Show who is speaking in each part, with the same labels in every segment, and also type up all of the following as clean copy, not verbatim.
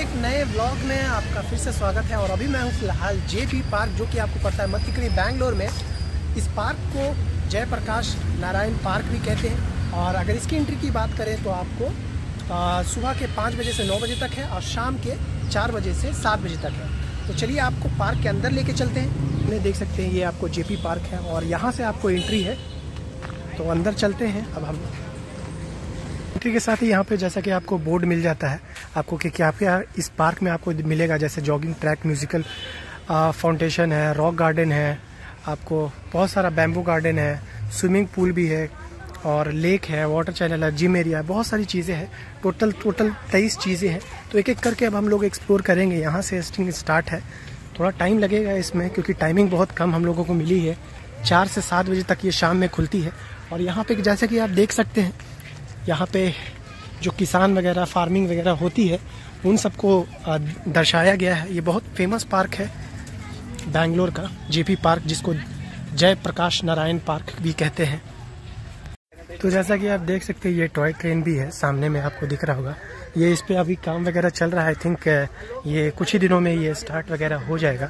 Speaker 1: एक नए व्लॉग में आपका फिर से स्वागत है। और अभी मैं हूँ फिलहाल जेपी पार्क, जो कि आपको पड़ता है मत्तिकरी बेंगलोर में। इस पार्क को जयप्रकाश नारायण पार्क भी कहते हैं। और अगर इसकी एंट्री की बात करें तो आपको सुबह के 5 बजे से 9 बजे तक है और शाम के 4 बजे से 7 बजे तक है। तो चलिए आपको पार्क के अंदर लेके चलते हैं। ये देख सकते हैं, ये आपको जेपी पार्क है और यहाँ से आपको एंट्री है। तो अंदर चलते हैं अब हम। एंट्री के साथ ही यहाँ पे जैसा कि आपको बोर्ड मिल जाता है आपको कि क्या इस पार्क में आपको मिलेगा, जैसे जॉगिंग ट्रैक, म्यूजिकल फाउंटेशन है, रॉक गार्डन है, आपको बहुत सारा बैम्बू गार्डन है, स्विमिंग पूल भी है और लेक है, वाटर चैनल है, जिम एरिया है, बहुत सारी चीज़ें हैं। टोटल 23 चीज़ें हैं। तो एक एक करके अब हम लोग एक्सप्लोर करेंगे। यहाँ से स्टार्ट है। थोड़ा टाइम लगेगा इसमें क्योंकि टाइमिंग बहुत कम हम लोगों को मिली है। 4 से 7 बजे तक ये शाम में खुलती है। और यहाँ पे जैसे कि आप देख सकते हैं, यहाँ पे जो किसान वगैरह फार्मिंग वगैरह होती है उन सबको दर्शाया गया है। ये बहुत फेमस पार्क है बेंगलोर का, जेपी पार्क, जिसको जयप्रकाश नारायण पार्क भी कहते हैं। तो जैसा कि आप देख सकते हैं, ये टॉय ट्रेन भी है, सामने में आपको दिख रहा होगा। ये इस पे अभी काम वगैरह चल रहा है। आई थिंक ये कुछ ही दिनों में ये स्टार्ट वगैरह हो जाएगा।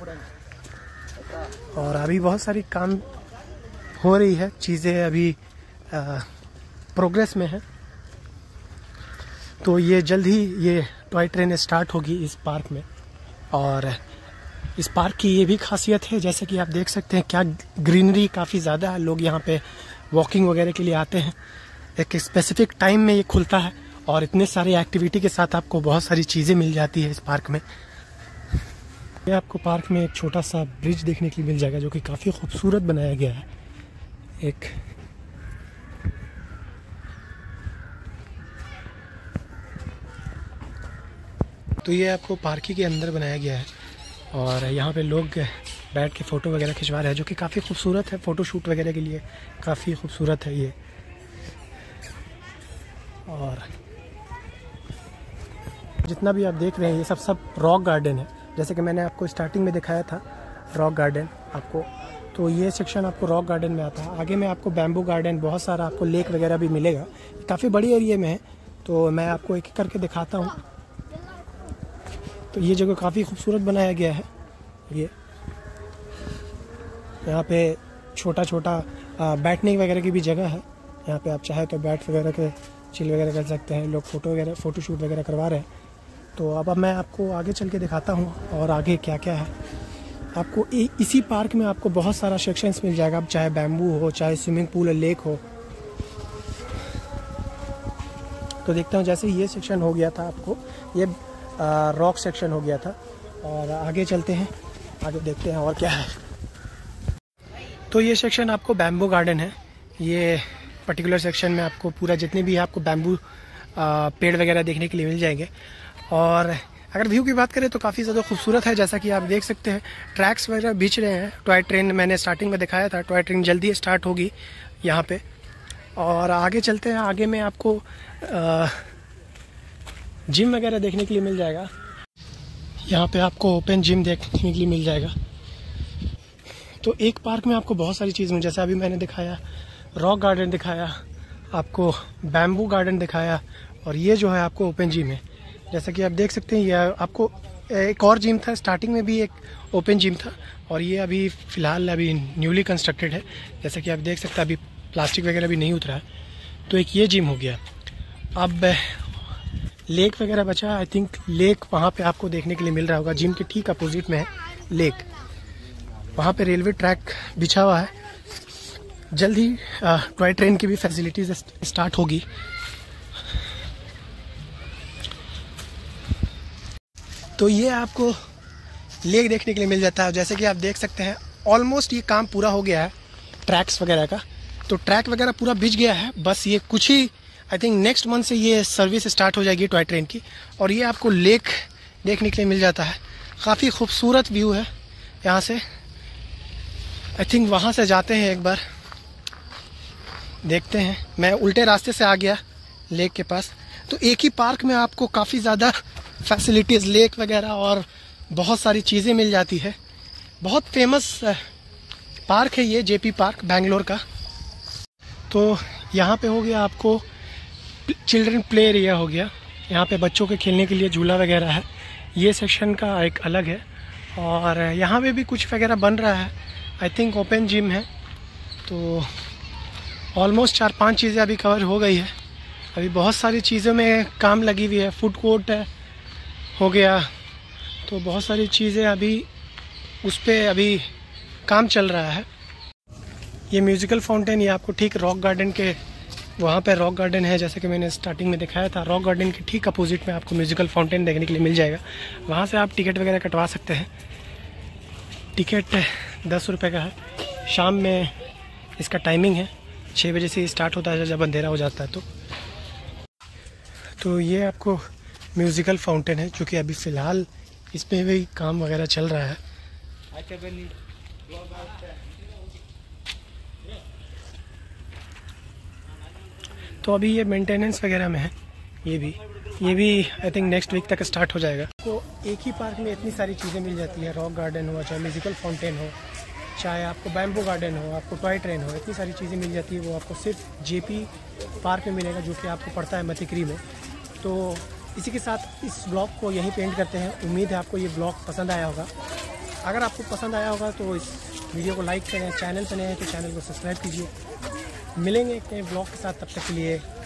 Speaker 1: और अभी बहुत सारी काम हो रही है, चीज़ें अभी प्रोग्रेस में है। तो ये जल्द ही ये टॉय ट्रेन स्टार्ट होगी इस पार्क में। और इस पार्क की ये भी खासियत है, जैसे कि आप देख सकते हैं, क्या ग्रीनरी काफ़ी ज़्यादा है। लोग यहाँ पे वॉकिंग वगैरह के लिए आते हैं। एक स्पेसिफिक टाइम में ये खुलता है और इतने सारे एक्टिविटी के साथ आपको बहुत सारी चीज़ें मिल जाती है इस पार्क में। ये आपको पार्क में एक छोटा सा ब्रिज देखने के लिए मिल जाएगा, जो कि काफ़ी खूबसूरत बनाया गया है। एक तो ये आपको पार्क के अंदर बनाया गया है और यहाँ पे लोग बैठ के फ़ोटो वगैरह खिंचवा रहे हैं, जो कि काफ़ी खूबसूरत है। फ़ोटो शूट वगैरह के लिए काफ़ी खूबसूरत है ये। और जितना भी आप देख रहे हैं, ये सब रॉक गार्डन है। जैसे कि मैंने आपको स्टार्टिंग में दिखाया था रॉक गार्डन आपको, तो ये सेक्शन आपको रॉक गार्डन में आता है। आगे में आपको बैम्बू गार्डन, बहुत सारा आपको लेक वगैरह भी मिलेगा। काफ़ी बड़ी एरिया में है, तो मैं आपको एक एक करके दिखाता हूँ। तो ये जगह काफ़ी खूबसूरत बनाया गया है। ये यहाँ पे छोटा छोटा बैठने वगैरह की भी जगह है। यहाँ पे आप चाहे तो बैठ वगैरह के चिल वगैरह कर सकते हैं। लोग फ़ोटो शूट वगैरह करवा रहे हैं। तो अब मैं आपको आगे चल के दिखाता हूँ और आगे क्या क्या है। आपको इसी पार्क में आपको बहुत सारा सेक्शंस मिल जाएगा। अब चाहे बैम्बू हो, चाहे स्विमिंग पूल और लेक हो। तो देखता हूँ, जैसे ये सेक्शन हो गया था आपको, ये रॉक सेक्शन हो गया था। और आगे चलते हैं, आगे देखते हैं और क्या है। तो ये सेक्शन आपको बैम्बू गार्डन है। ये पर्टिकुलर सेक्शन में आपको पूरा जितने भी आपको बैम्बू पेड़ वगैरह देखने के लिए मिल जाएंगे। और अगर व्यू की बात करें तो काफ़ी ज़्यादा खूबसूरत है। जैसा कि आप देख सकते हैं, ट्रैक्स वगैरह बिछ रहे हैं। टॉय ट्रेन मैंने स्टार्टिंग में दिखाया था, टॉय ट्रेन जल्दी स्टार्ट होगी यहाँ पे। और आगे चलते हैं, आगे में आपको जिम वगैरह देखने के लिए मिल जाएगा। यहाँ पे आपको ओपन जिम देखने के लिए मिल जाएगा। तो एक पार्क में आपको बहुत सारी चीज़ें, जैसे अभी मैंने दिखाया रॉक गार्डन दिखाया, आपको बैम्बू गार्डन दिखाया, और ये जो है आपको ओपन जिम है। जैसा कि आप देख सकते हैं, ये आपको एक और जिम था, स्टार्टिंग में भी एक ओपन जिम था और ये अभी फ़िलहाल अभी न्यूली कंस्ट्रक्टेड है। जैसा कि आप देख सकते हैं, अभी प्लास्टिक वगैरह भी नहीं उतरा है। तो एक ये जिम हो गया। अब लेक वगैरह बचा। आई थिंक लेक वहाँ पे आपको देखने के लिए मिल रहा होगा। जिम के ठीक अपोजिट में है लेक। वहाँ पे रेलवे ट्रैक बिछा हुआ है। जल्द ही टॉय ट्रेन की भी फैसिलिटीज स्टार्ट होगी। तो ये आपको लेक देखने के लिए मिल जाता है। जैसे कि आप देख सकते हैं, ऑलमोस्ट ये काम पूरा हो गया है ट्रैक्स वगैरह का। तो ट्रैक वगैरह पूरा बिछ गया है। बस ये कुछ ही, आई थिंक नेक्स्ट मंथ से ये सर्विस स्टार्ट हो जाएगी टॉय ट्रेन की। और ये आपको लेक देखने के लिए मिल जाता है। काफ़ी खूबसूरत व्यू है यहाँ से। आई थिंक वहाँ से जाते हैं, एक बार देखते हैं। मैं उल्टे रास्ते से आ गया लेक के पास। तो एक ही पार्क में आपको काफ़ी ज़्यादा फैसिलिटीज़, लेक वगैरह और बहुत सारी चीज़ें मिल जाती है। बहुत फेमस पार्क है ये, जेपी पार्क बेंगलोर का। तो यहाँ पे हो गया आपको चिल्ड्रन प्ले एरिया हो गया। यहाँ पे बच्चों के खेलने के लिए झूला वगैरह है। ये सेक्शन का एक अलग है। और यहाँ पे भी कुछ वगैरह बन रहा है, आई थिंक ओपन जिम है। तो ऑलमोस्ट 4-5 चीज़ें अभी कवर हो गई है। अभी बहुत सारी चीज़ों में काम लगी हुई है। फूड कोर्ट हो गया, तो बहुत सारी चीज़ें अभी उस पर अभी काम चल रहा है। ये म्यूज़िकल फाउंटेन, ये आपको ठीक रॉक गार्डन के वहाँ पे रॉक गार्डन है, जैसे कि मैंने स्टार्टिंग में दिखाया था। रॉक गार्डन के ठीक अपोजिट में आपको म्यूज़िकल फाउंटेन देखने के लिए मिल जाएगा। वहाँ से आप टिकट वगैरह कटवा सकते हैं। टिकट 10 रुपये का है। शाम में इसका टाइमिंग है 6 बजे से स्टार्ट होता है, जब अंधेरा हो जाता है तो ये आपको म्यूज़िकल फाउंटेन है, जो कि अभी फ़िलहाल इस पर भी काम वगैरह चल रहा है। तो अभी ये मेंटेनेंस वगैरह में है। ये भी आई थिंक नेक्स्ट वीक तक स्टार्ट हो जाएगा। तो एक ही पार्क में इतनी सारी चीज़ें मिल जाती है। रॉक गार्डन हो, चाहे म्यूज़िकल फाउंटेन हो, चाहे आपको बैम्बू गार्डन हो, आपको टॉय ट्रेन हो, इतनी सारी चीज़ें मिल जाती है। वो आपको सिर्फ जेपी पार्क में मिलेगा, जो कि आपको पड़ता है मतिकरी में। तो इसी के साथ इस ब्लॉग को यहीं पे एंड करते हैं। उम्मीद है आपको ये ब्लॉग पसंद आया होगा। अगर आपको पसंद आया होगा तो इस वीडियो को लाइक करें। चैनल पर नए हैं तो चैनल को सब्सक्राइब कीजिए। मिलेंगे एक नए ब्लॉग के साथ, तब तक के लिए